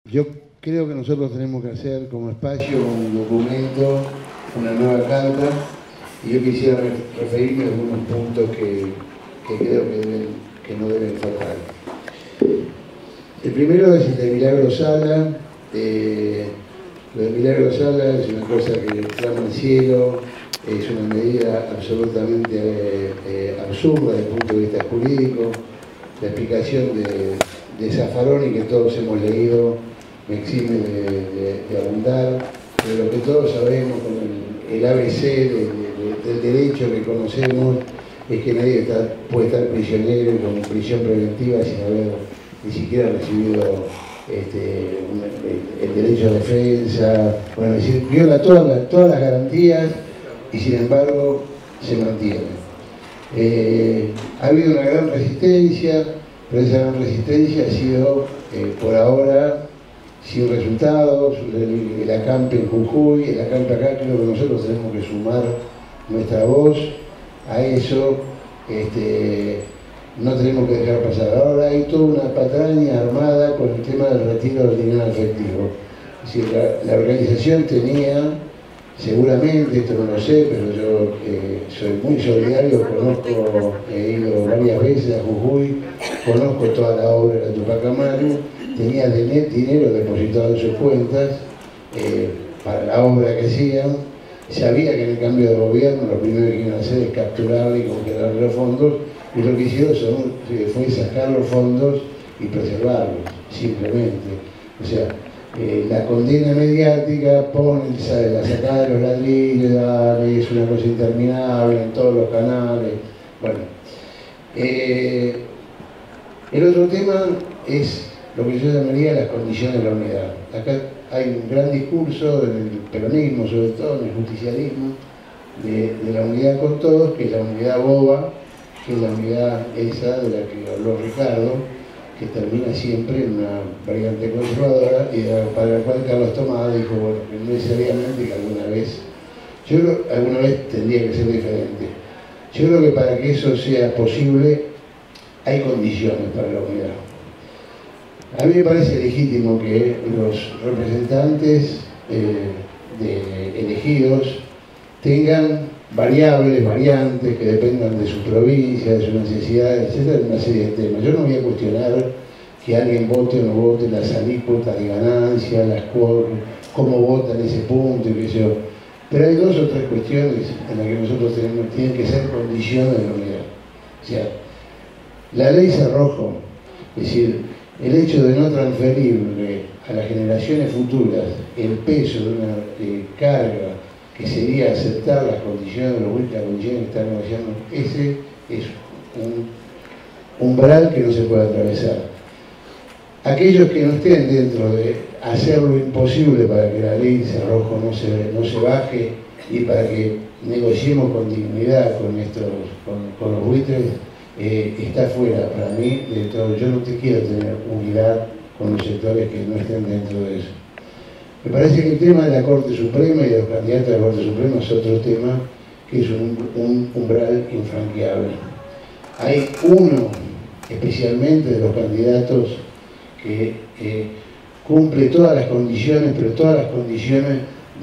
Yo creo que nosotros tenemos que hacer como espacio un documento, una nueva carta, y yo quisiera referirme a algunos puntos que creo que no deben faltar. El primero es el de Milagro Sala. Lo de Milagro Sala es una cosa que clama al cielo, es una medida absolutamente absurda desde el punto de vista jurídico. La explicación de Zaffaroni, que todos hemos leído, me exime de abundar, pero lo que todos sabemos con el ABC del derecho que conocemos es que nadie puede estar prisionero y con prisión preventiva sin haber ni siquiera recibido el derecho a defensa. Bueno, es decir, viola todas las garantías y sin embargo se mantiene. Ha habido una gran resistencia, pero esa gran resistencia ha sido por ahora sin resultados. El acampe en Jujuy, el acampe acá, creo que nosotros tenemos que sumar nuestra voz a eso. No tenemos que dejar pasar. Ahora hay toda una patraña armada con el tema del retiro del dinero efectivo. Es decir, la organización tenía, seguramente, esto no lo sé, pero yo soy muy solidario, conozco, he ido varias veces a Jujuy, conozco toda la obra de Tupac Amaru, tenía dinero depositado en sus cuentas para la obra que hacían. Sabía que en el cambio de gobierno lo primero que iban a hacer es capturarle y congelar los fondos, y lo que hicieron fue sacar los fondos y preservarlos, simplemente. O sea, la condena mediática pone la sacada de los ladrillos, es una cosa interminable en todos los canales. Bueno, el otro tema es lo que yo llamaría las condiciones de la unidad. Acá hay un gran discurso en el peronismo, sobre todo en el justicialismo, de la unidad con todos, que es la unidad boba, que es la unidad esa de la que habló Ricardo, que termina siempre en una variante conservadora, y para la cual Carlos Tomás dijo, bueno, que no necesariamente que alguna vez tendría que ser diferente. Yo creo que para que eso sea posible hay condiciones para la unidad. A mí me parece legítimo que los representantes elegidos tengan variantes que dependan de su provincia, de sus necesidades, etcétera, una serie de temas. Yo no voy a cuestionar que alguien vote o no vote las alícuotas de ganancia, cómo votan ese punto y qué sé yo. Pero hay dos o tres cuestiones en las que nosotros tienen que ser condiciones de la unidad. O sea, la ley Cerrojo, es decir, el hecho de no transferirle a las generaciones futuras el peso de una carga que sería aceptar las condiciones que están negociando, ese es un umbral que no se puede atravesar. Aquellos que no estén dentro de hacer lo imposible para que la ley Cerrojo no se baje y para que negociemos con dignidad con los buitres, está fuera para mí de todo. Yo no quiero tener unidad con los sectores que no estén dentro de eso. Me parece que el tema de la Corte Suprema y de los candidatos de la Corte Suprema es otro tema que es un umbral infranqueable. Hay uno especialmente de los candidatos que cumple todas las condiciones, pero todas las condiciones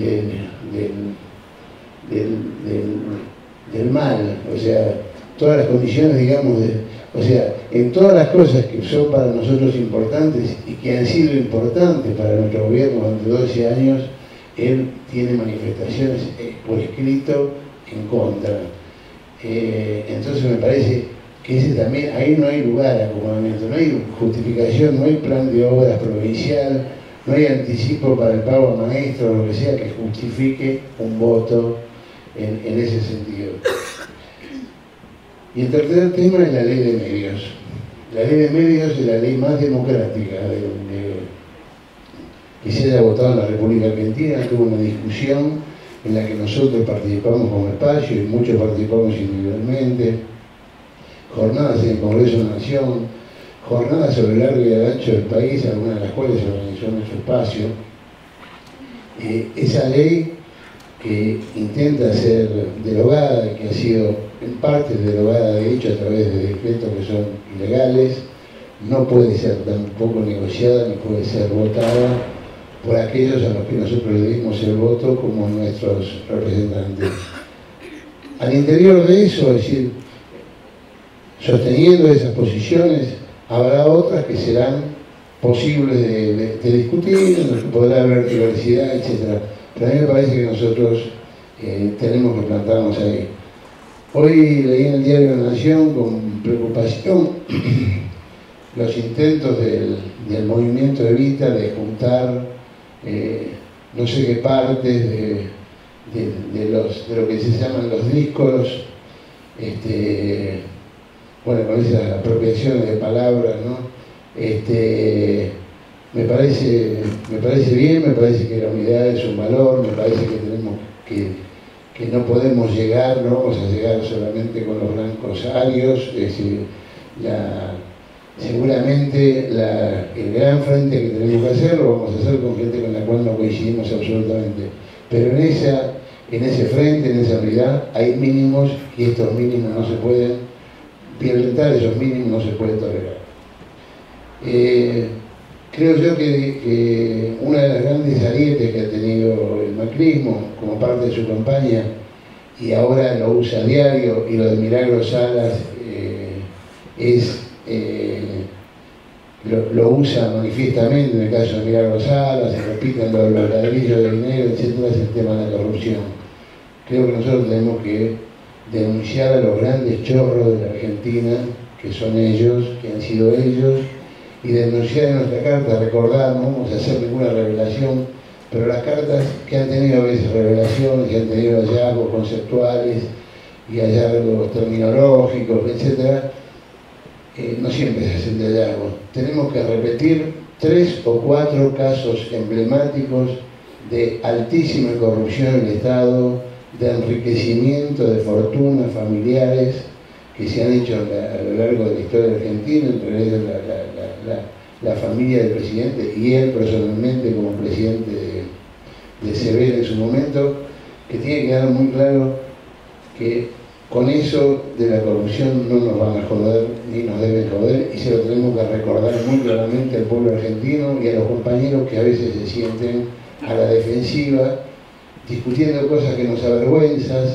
del mal, o sea, todas las condiciones, digamos, en todas las cosas que son para nosotros importantes y que han sido importantes para nuestro gobierno durante 12 años, él tiene manifestaciones por escrito en contra. Entonces me parece que ese también, ahí no hay lugar a acomodamiento, no hay justificación, no hay plan de obras provincial, no hay anticipo para el pago a maestros, lo que sea que justifique un voto en ese sentido. Y el tercer tema es la ley de medios. La ley de medios es la ley más democrática que se haya votado en la República Argentina. Tuvo una discusión en la que nosotros participamos como espacio y muchos participamos individualmente. Jornadas en el Congreso de la Nación, jornadas sobre el largo y el ancho del país, algunas de las cuales se organizó en nuestro espacio. Esa ley que intenta ser derogada, que ha sido en parte derogada de hecho a través de decretos que son ilegales, no puede ser tampoco negociada ni puede ser votada por aquellos a los que nosotros le dimos el voto como nuestros representantes. Al interior de eso, es decir, sosteniendo esas posiciones, habrá otras que serán posibles de discutir, en las que podrá haber diversidad, etc. Pero a mí me parece que nosotros tenemos que plantarnos ahí. Hoy leí en el diario La Nación con preocupación los intentos del movimiento Evita de juntar no sé qué partes de lo que se llaman los discos, bueno, con esas apropiaciones de palabras, ¿no? Me parece bien, me parece que la unidad es un valor, me parece que tenemos que no podemos llegar, no vamos a llegar solamente con los blancos arios, es decir, seguramente el gran frente que tenemos que hacer lo vamos a hacer con gente con la cual no coincidimos absolutamente, pero en ese frente, en esa unidad, hay mínimos y estos mínimos no se pueden violentar, esos mínimos no se pueden tolerar. Creo yo que una de las grandes arietes que ha tenido el macrismo como parte de su campaña, y ahora lo usa a diario, y lo de Milagros Salas lo usa manifiestamente en el caso de Milagros Salas, se repiten los ladrillos de dinero, etc., es el tema de la corrupción. Creo que nosotros tenemos que denunciar a los grandes chorros de la Argentina, que son ellos, que han sido ellos, y denunciar en nuestra carta, recordar, no vamos a hacer ninguna revelación, pero las cartas que han tenido a veces revelaciones, que han tenido hallazgos conceptuales y hallazgos terminológicos, etc., no siempre se hacen de hallazgos. Tenemos que repetir 3 o 4 casos emblemáticos de altísima corrupción en el Estado, de enriquecimiento de fortunas familiares que se han hecho a lo largo de la historia argentina, entre ellos la familia del presidente y él personalmente como presidente de CBL en su momento, que tiene que quedar muy claro que con eso de la corrupción no nos van a joder ni nos deben joder, y se lo tenemos que recordar muy claramente al pueblo argentino y a los compañeros que a veces se sienten a la defensiva discutiendo cosas que nos avergüenzan,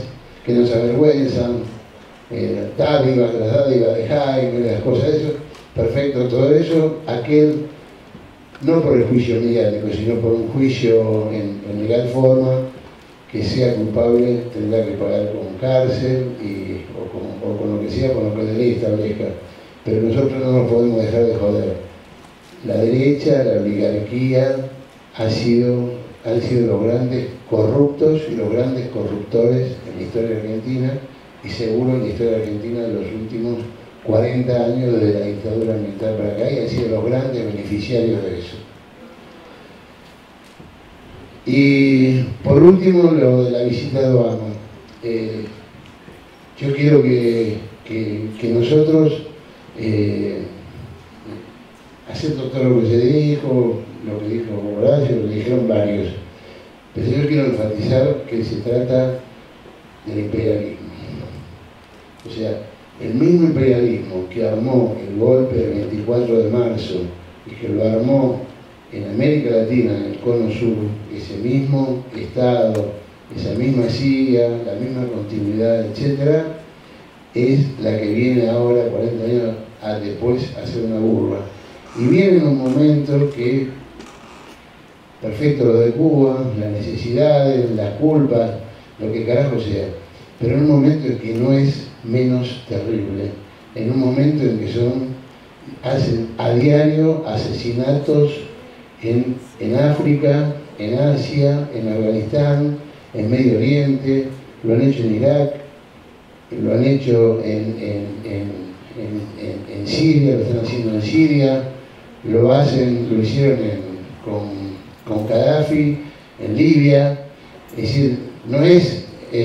las dádivas de Jaime, las cosas de eso. Perfecto, todo eso, aquel, no por el juicio mediático, sino por un juicio en legal forma, que sea culpable tendrá que pagar con cárcel o con lo que sea, con lo que la ley establezca. Pero nosotros no nos podemos dejar de joder. La derecha, la oligarquía, han sido los grandes corruptos y los grandes corruptores en la historia argentina, y seguro en la historia argentina de los últimos 40 años desde la dictadura militar para acá, y han sido los grandes beneficiarios de eso. Y por último, lo de la visita de Obama. Yo quiero que nosotros, acepto todo lo que se dijo, lo que dijo Horacio, lo que dijeron varios, pero yo quiero enfatizar que se trata del imperialismo. O sea, el mismo imperialismo que armó el golpe del 24 de marzo y que lo armó en América Latina, en el Cono Sur, ese mismo Estado, esa misma Siria, la misma continuidad, etc., es la que viene ahora, 40 años después, a hacer una burla. Y viene en un momento que, perfecto lo de Cuba, las necesidades, las culpas, lo que carajo sea, pero en un momento en que no es menos terrible, en un momento en que hacen a diario asesinatos en África, en Asia, en Afganistán, en Medio Oriente, lo han hecho en Irak, lo han hecho en Siria, lo están haciendo en Siria, lo hicieron con Gaddafi, en Libia. Es decir, no es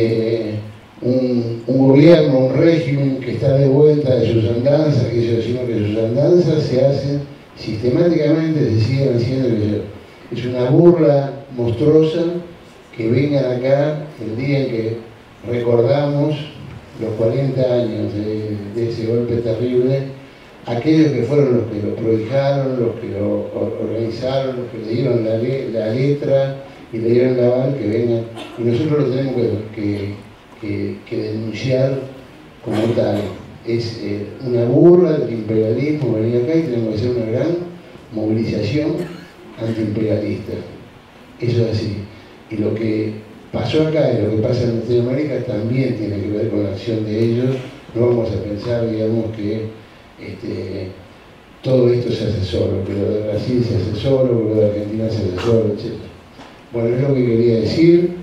un gobierno, un régimen que está de vuelta de sus andanzas, sino que sus andanzas se hacen sistemáticamente, se siguen haciendo. Es una burla monstruosa que vengan acá el día en que recordamos los 40 años de ese golpe terrible, aquellos que fueron los que lo prohijaron, los que lo organizaron, los que le dieron la letra y le dieron la aval, que vengan. Y nosotros lo tenemos que denunciar como tal. Es una burla del imperialismo venir acá y tenemos que hacer una gran movilización antiimperialista. Eso es así. Y lo que pasó acá y lo que pasa en Latinoamérica también tiene que ver con la acción de ellos. No vamos a pensar, digamos, que todo esto se hace solo, que lo de Brasil se hace solo, que lo de Argentina se hace solo, etc. Bueno, es lo que quería decir.